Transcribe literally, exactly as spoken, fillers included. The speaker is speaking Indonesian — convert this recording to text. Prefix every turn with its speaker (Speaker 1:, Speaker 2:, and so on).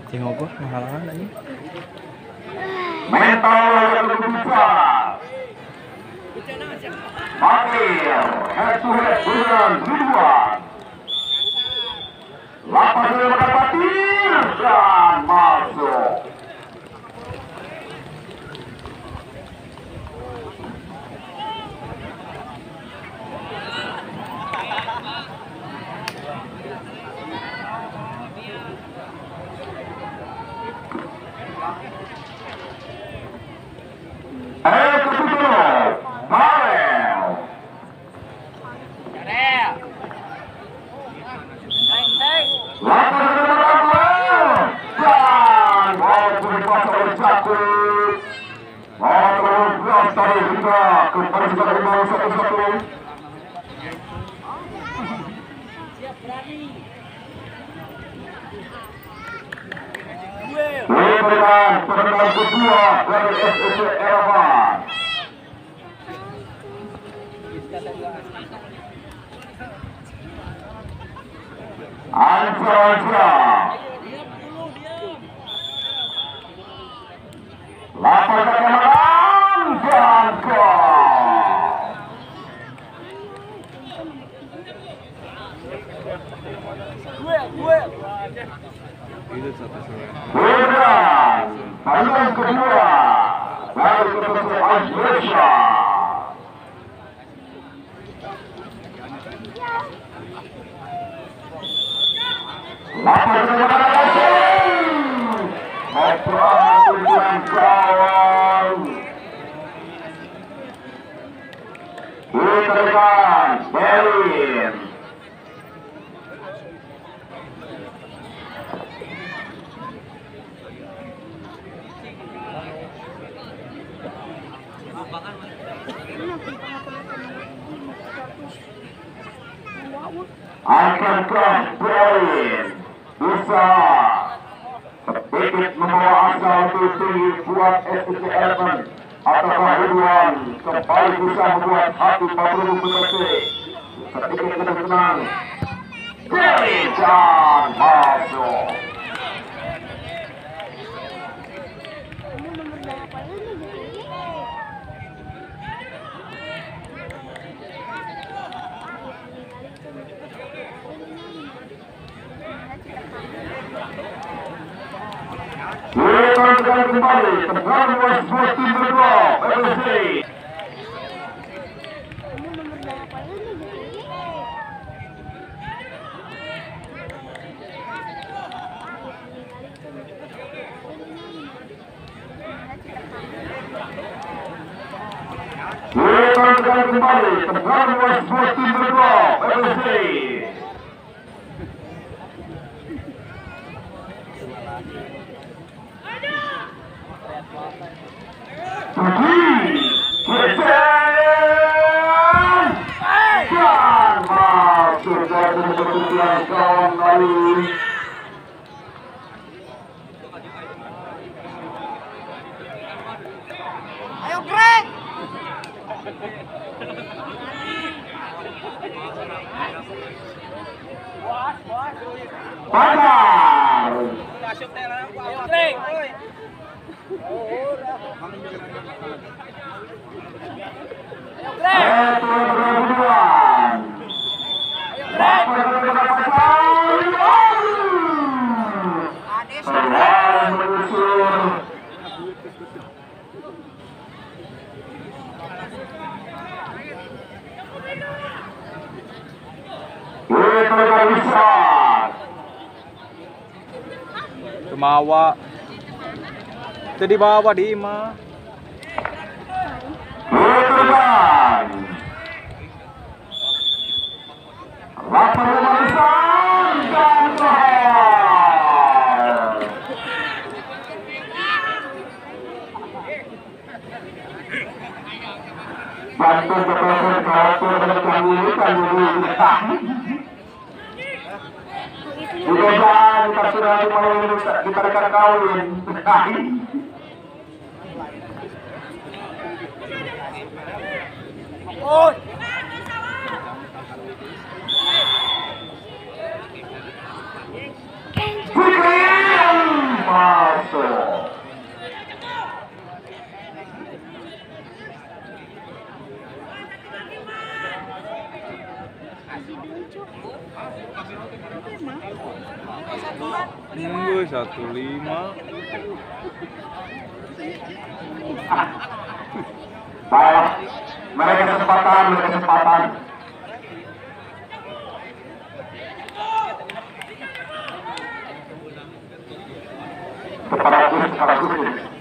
Speaker 1: Tengok gua mahalan lagi.
Speaker 2: Mental yang besar. Pakil head to head dengan Ridwan. Lapas yang mendapati dan masuk. Eh, ketujuh, Farel. Lapas yang mendapati dan walaupun dipasang oleh Jakub, walaupun belas tadi hingga kembali juga dari bawah satu-satu. Diberikan tendangan kedua dari S S C Eropa. Anca-anca. Lapas kemenangan dan gol. Kemudian tandang kedua dari ketua Malaysia. Lapas kemenangan Maupun dengan kawan diberikan Berlin. Akankah Berlin bisa sedikit membawa asa untuk tinggi buat S S C Eleven? Ataukah Ridwan kembali bisa membuat hati Pabruk bersih sedikit lebih tenang? Berlin dan masuk. Kita akan kembali tegang was buat tim berdua F S C. Kita akan kembali tegang was buat tim berdua F S C. Pergi, Presiden, dan masuk dari keputusan kawan lain.
Speaker 3: Ayo Greg.
Speaker 2: Padar.
Speaker 3: Ayo Greg.
Speaker 2: Itu Ridwan. Lapas mendapatkan peluang menyusul. Itu tidak bisa.
Speaker 1: Tumawa. Itu di bawah di Ima.
Speaker 2: Ridwan. Lapas menyusul dan gol. Bantuan betul betul dengan kami kami bertahan. Sudah kita sudah mau kita rekan kawin bertahan.
Speaker 3: Oh.
Speaker 1: Nunggu satu lima.
Speaker 2: Baik, mereka kesempatan, mereka kesempatan. Kepada Gus, kepada Gus.